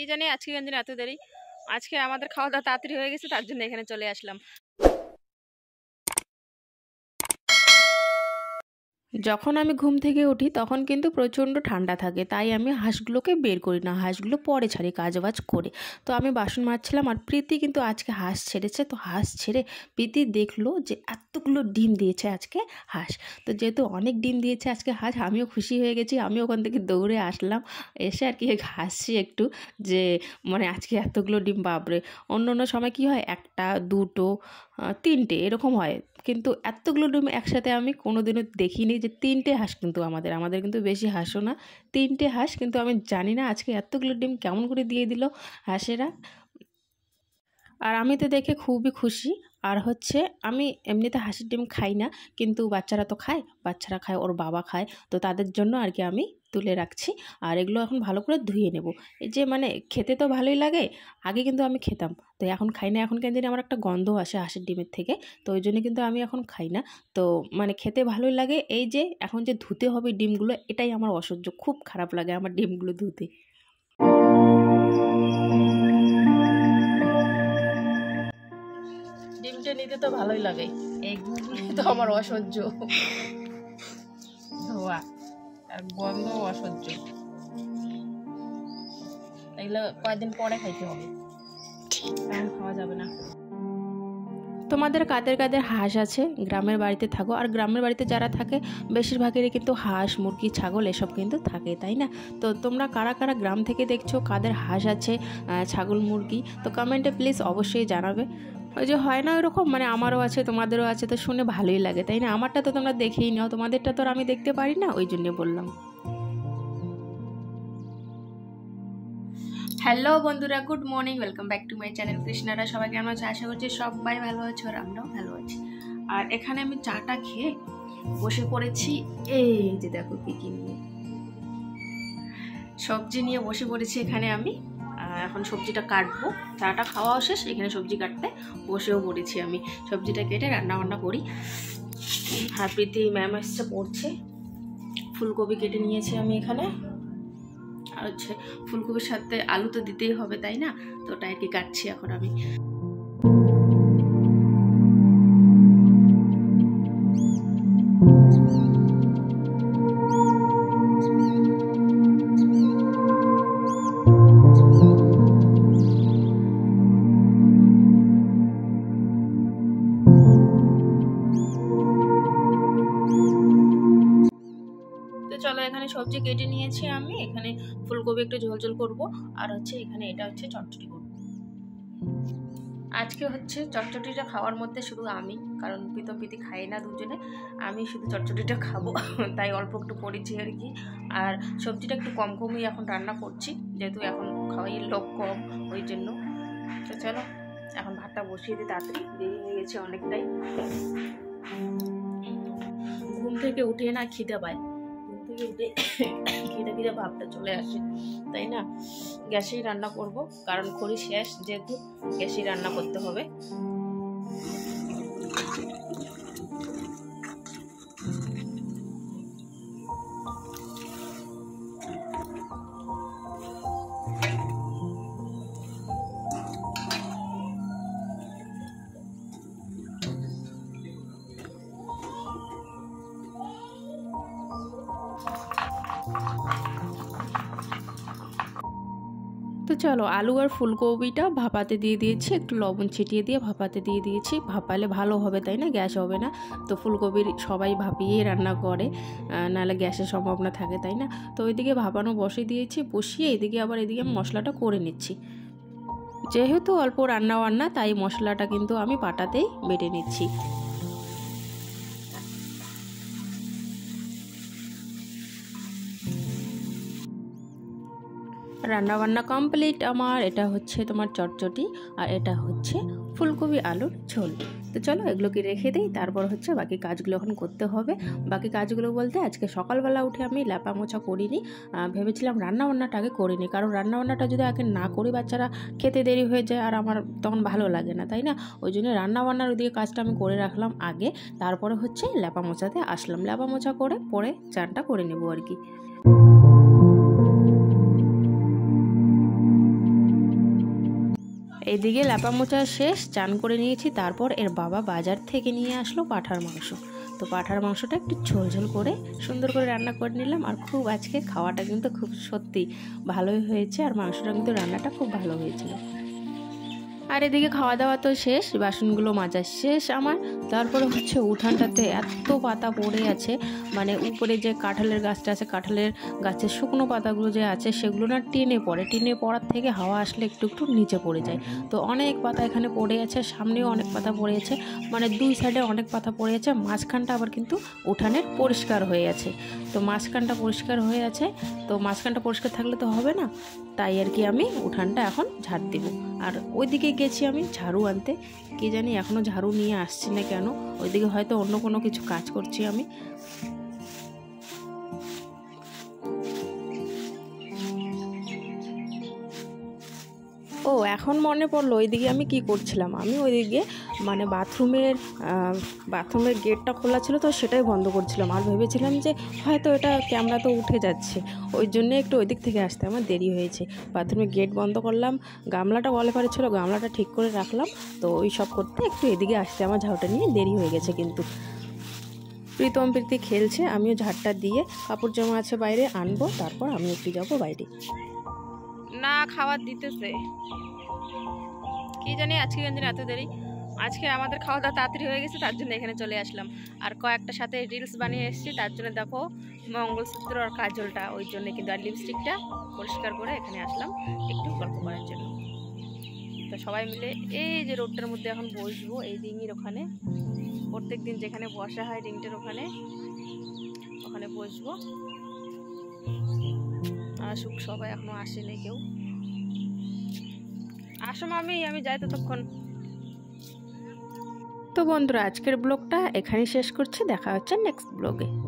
জানি আজকে কেন জানি এত দেরি। আজকে আমাদের খাওয়া দাওয়া তাড়াতাড়ি হয়ে গেছে, তার জন্য এখানে চলে আসলাম। যখন আমি ঘুম থেকে উঠি তখন কিন্তু প্রচণ্ড ঠান্ডা থাকে, তাই আমি হাঁসগুলোকে বের করি না, হাঁসগুলো পরে ছাড়ি কাজবাজ করে। তো আমি বাসন মাজছিলাম আর প্রীতি কিন্তু আজকে হাঁস ছেড়েছে। তো হাঁস ছেড়ে প্রীতি দেখলো যে এতগুলো ডিম দিয়েছে আজকে হাঁস। তো যেহেতু অনেক ডিম দিয়েছে আজকে হাঁস, আমিও খুশি হয়ে গেছি। আমি ওখান থেকে দৌড়ে আসলাম, এসে আর কি হাসছি একটু যে মানে আজকে এতগুলো ডিম, বাপরে। অন্য অন্য সময় কি হয় একটা দুটো তিনটে এরকম হয়, কিন্তু এতগুলো ডিম একসাথে আমি কোনোদিনও দেখিনি। যে তিনটে হাঁস কিন্তু আমাদের কিন্তু বেশি হাঁসও না, তিনটে হাঁস। কিন্তু আমি জানি না আজকে এতগুলো ডিম কেমন করে দিয়ে দিল হাঁসেরা। আর আমি তো দেখে খুবই খুশি। আর হচ্ছে আমি এমনিতে হাঁসের ডিম খাই না, কিন্তু বাচ্চারা তো খায়, বাচ্চারা খায়, ওর বাবা খায়, তো তাদের জন্য আর কি আমি তুলে রাখছি। আর এগুলো এখন ভালো করে ধুয়ে নেব। এই যে মানে খেতে তো ভালোই লাগে, আগে কিন্তু আমি খেতাম, তো এখন খাই না। এখন কেন জানি আমার একটা গন্ধ আসে হাঁসের ডিমের থেকে, তো ওই জন্য কিন্তু আমি এখন খাই না। তো মানে খেতে ভালোই লাগে, এই যে এখন যে ধুতে হবে ডিমগুলো, এটাই আমার অসহ্য, খুব খারাপ লাগে আমার ডিমগুলো ধুতে। ডিমটা নিতে তো ভালোই লাগে, এইগুলি তো আমার অসহ্য ধোয়া আর গন্ধ অসহ্য। এগুলো কয়েকদিন পরে খাইতে হবে, এখন খাওয়া যাবে না। তোমাদের কাদের কাদের হাঁস আছে, গ্রামের বাড়িতে থাকো, আর গ্রামের বাড়িতে যারা থাকে বেশিরভাগেরই কিন্তু হাঁস মুরগি ছাগল এসব কিন্তু থাকে, তাই না? তো তোমরা কারা কারা গ্রাম থেকে দেখছো, কাদের হাঁস আছে ছাগল মুরগি, তো কমেন্টে প্লিজ অবশ্যই জানাবে। ওই যে হয় না ওইরকম, মানে আমারও আছে তোমাদেরও আছে, তো শুনে ভালোই লাগে, তাই না? আমারটা তো তোমরা দেখেই নাও, তোমাদেরটা তো আর আমি দেখতে পারি না, ওই জন্য বললাম। হ্যালো বন্ধুরা, good morning, welcome back to my channel কৃষ্ণারা। সবাই কেমন আছে? আশা করছি সবাই ভালো আছে, আর আমরাও ভালো আছি। আর এখানে আমি চাটা খেয়ে বসে পড়েছি, এই যে দেখো কি কি নিয়ে, সবজি নিয়ে বসে পড়েছি এখানে আমি। এখন সবজিটা কাটবো, চাটা খাওয়াও শেষ, এখানে সবজি কাটতে বসেও পড়েছি আমি। সবজিটা কেটে রান্না বান্না করি। আর প্রীতি ম্যাম এসছে পড়ছে, ফুলকপি কেটে নিয়েছি আমি এখানে। আর হচ্ছে ফুলকপির সাথে আলু তো দিতেই হবে, তাই না? তো ওটা আর কি কাটছি এখন আমি। চলো, এখানে সবজি কেটে নিয়েছি আমি, এখানে ফুলকপি একটু ঝোল ঝোল করবো, আর হচ্ছে এখানে এটা হচ্ছে চটচটি করবো। আজকে হচ্ছে চটচটিটা খাওয়ার মধ্যে শুধু আমি, কারণ প্রীতম প্রীতি খাই না দুজনে, আমি শুধু চটচটিটা খাবো তাই অল্প একটু করেছি আর কি। আর সবজিটা একটু কম কমই এখন রান্না করছি, যেহেতু এখন খাওয়াই লোক কম, ওই জন্য। তো চলো এখন ভাতটা বসিয়ে দিই, তাড়াতাড়ি দেরি হয়ে গেছে অনেকটাই। ঘুম থেকে উঠে না খিদে পায়, খিদে খিদে ভাবটা চলে আসে, তাই না? গ্যাসেই রান্না করব, কারণ খড়ি শেষ, যেহেতু গ্যাসেই রান্না করতে হবে। তো চলো, আলু আর ফুলকপিটা ভাপাতে দিয়ে দিয়েছি, একটু লবণ ছিটিয়ে দিয়ে ভাপাতে দিয়ে দিয়েছি। ভাপালে ভালো হবে, তাই না? গ্যাস হবে না। তো ফুলকপির সবাই ভাপিয়েই রান্না করে, নাহলে গ্যাসের সম্ভাবনা থাকে, তাই না? তো ওইদিকে ভাপানো বসিয়ে দিয়েছি, বসিয়ে এদিকে আবার এদিকে আমি মশলাটা করে নিচ্ছি। যেহেতু অল্প রান্না তাই মশলাটা কিন্তু আমি পাটাতেই বেটে নিচ্ছি। রান্নাবান্না কমপ্লিট আমার। এটা হচ্ছে তোমার চটচটি, আর এটা হচ্ছে ফুলকপি আলুর ঝোল। তো চলো এগুলোকে রেখে দিই, তারপর হচ্ছে বাকি কাজগুলো এখন করতে হবে। বাকি কাজগুলো বলতে আজকে সকালবেলা উঠে আমি ল্যাপা মোছা করিনি, ভেবেছিলাম রান্নাবান্নাটা আগে করিনি, কারণ রান্নাবান্নাটা যদি আগে না করি বাচ্চারা খেতে দেরি হয়ে যায়, আর আমার তখন ভালো লাগে না, তাই না? ওই জন্য রান্নাবান্নার ওইদিকে কাজটা আমি করে রাখলাম আগে, তারপরে হচ্ছে ল্যাপা মোছাতে আসলাম। ল্যাপা মোছা করে পরে চানটা করে নেবো আর কি। এইদিকে ল্যাপা মোচা শেষ, চান করে নিয়েছি। তারপর এর বাবা বাজার থেকে নিয়ে আসলো পাঁঠার মাংস। তো পাঁঠার মাংসটা একটু ঝোল করে সুন্দর করে রান্না করে নিলাম। আর খুব আজকে খাওয়াটা কিন্তু খুব সত্যি ভালোই হয়েছে, আর মাংসটা কিন্তু রান্নাটা খুব ভালো হয়েছিল। আর এদিকে খাওয়া দাওয়া তো শেষ, বাসনগুলো মাজা শেষ আমার। তারপরে হচ্ছে উঠানটাতে এত পাতা পড়ে আছে, মানে উপরে যে কাঁঠালের গাছটা আছে, কাঁঠালের গাছের শুকনো পাতাগুলো যে আছে সেগুলো না টেনে পড়ে, টেনে পড়ার থেকে হাওয়া আসলে একটু একটু নিচে পড়ে যায়। তো অনেক পাতা এখানে পড়ে আছে, সামনেও অনেক পাতা পড়ে আছে, মানে দুই সাইডে অনেক পাতা পড়ে আছে। মাঝখানটা আবার কিন্তু উঠানের পরিষ্কার হয়ে আছে। তো মাঝখানটা পরিষ্কার হয়ে আছে, তো মাঝখানটা পরিষ্কার থাকলে তো হবে না, তাই আর কি আমি উঠানটা এখন ঝাড় দিব। আর ওইদিকে গেছি আমি ঝাড়ু আনতে, কে জানি এখনও ঝাড়ু নিয়ে আসছি না কেন, ওইদিকে হয়তো অন্য কোনো কিছু কাজ করছি আমি। ও এখন মনে পড়লো ওইদিকে আমি কি করছিলাম। আমি ওইদিকে মানে বাথরুমের গেটটা খোলা ছিল, তো সেটাই বন্ধ করছিলাম। আর ভেবেছিলাম যে হয়তো এটা ক্যামেরা তো উঠে যাচ্ছে, ওই জন্য একটু ওই দিক থেকে আসতে আমার দেরি হয়েছে। বাথরুমের গেট বন্ধ করলাম, গামলাটা কলে পারে ছিল, গামলাটা ঠিক করে রাখলাম। তো ওই সব করতে একটু এদিকে আসতে আমার ঝাড়ুটা নিয়ে দেরি হয়ে গেছে। কিন্তু প্রীতি খেলছে, আমিও ঝাড়টা দিয়ে কাপড় জামা আছে বাইরে আনবো, তারপর আমি একটু যাবো বাইরে। না খাবার দিতেছে, কি জানি আজকে কেন এত দেরি। আজকে আমাদের খাওয়া দাওয়া তাড়াতাড়ি হয়ে গেছে, তার জন্য এখানে চলে আসলাম। আর কয়েকটা সাথে রিলস বানিয়ে এসেছি, তার জন্য দেখো মঙ্গলসূত্র আর কাজলটা, ওই জন্য কিন্তু আর লিপস্টিকটা পরিষ্কার করে এখানে আসলাম একটু গল্প করার জন্য। তো সবাই মিলে এই যে রোডটার মধ্যে এখন বসবো, এই রিংয়ের ওখানে, প্রত্যেক দিন যেখানে বসা হয় রিংটার ওখানে বসবো। আর সবাই এখনো আসেনি কেউ। আসো আমি যাই ততক্ষণ। তো বন্ধুরা আজকের ব্লগটা এখানেই শেষ করছি, দেখা হচ্ছে নেক্সট ব্লগে।